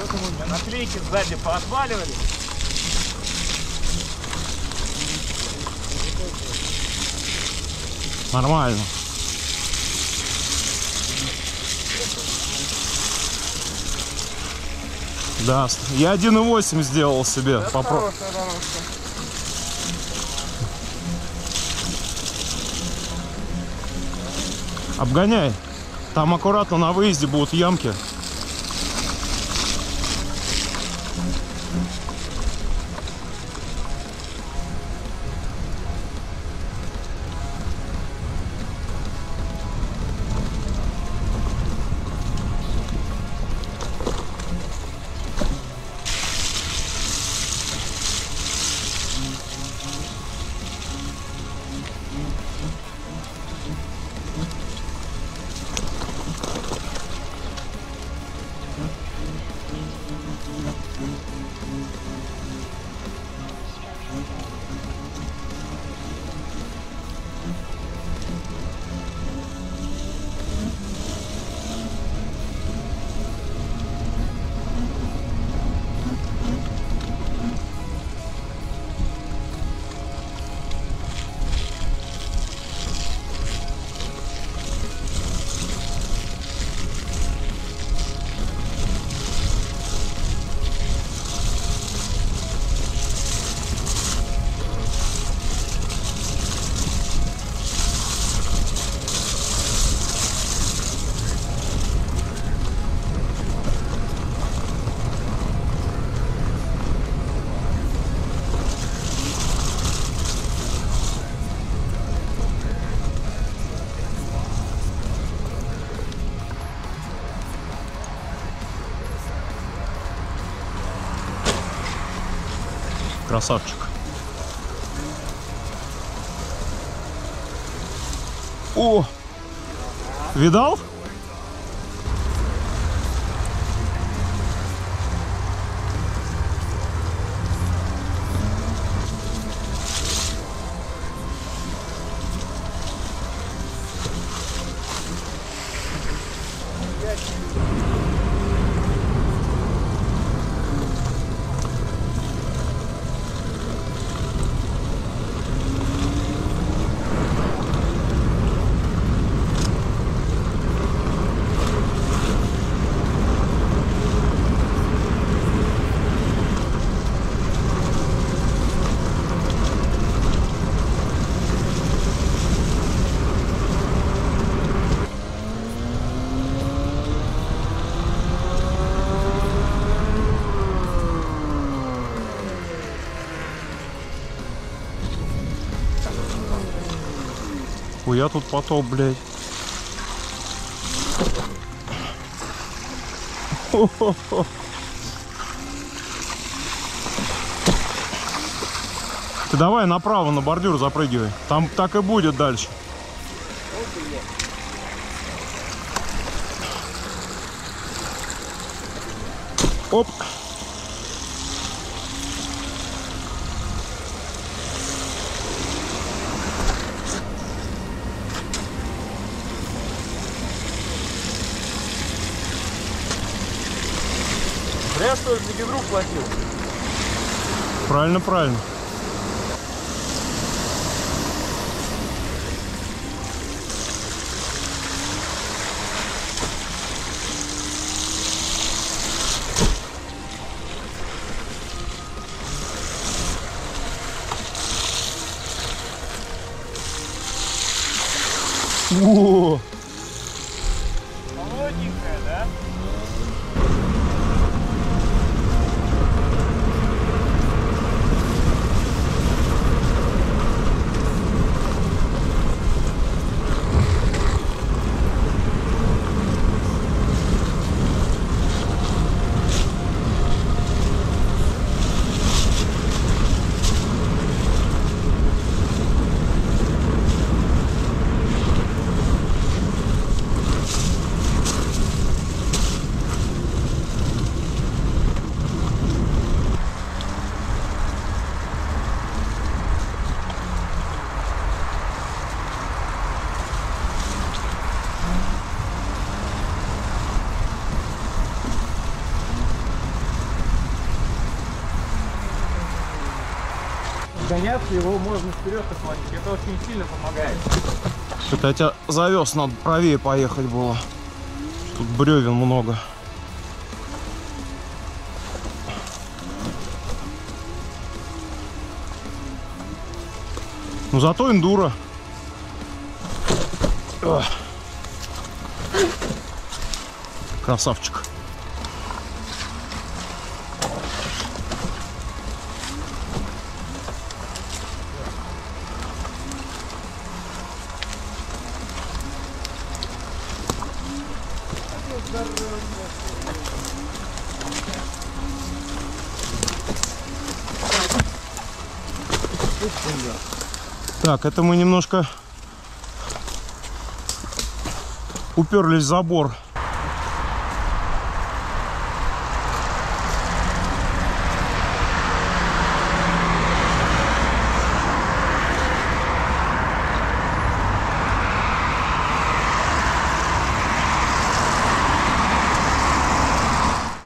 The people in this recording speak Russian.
Наклейки сзади поотваливали. Нормально. Да, я 1.8 сделал себе. Попробуй. Обгоняй. Там аккуратно на выезде будут ямки. Красавчик. О! Видал? Я тут потоп, блядь. Хо-хо-хо. Ты давай направо на бордюр запрыгивай. Там так и будет дальше. Оп. Зря, что ли, за бедрук платил? Правильно, правильно. О! Холодненькая, да? Гоняться его можно вперед отводить. Это очень сильно помогает. Что-то я тебя завез, надо правее поехать было. Тут бревен много. Ну зато эндуро. Ох. Красавчик. Так, это мы немножко уперлись в забор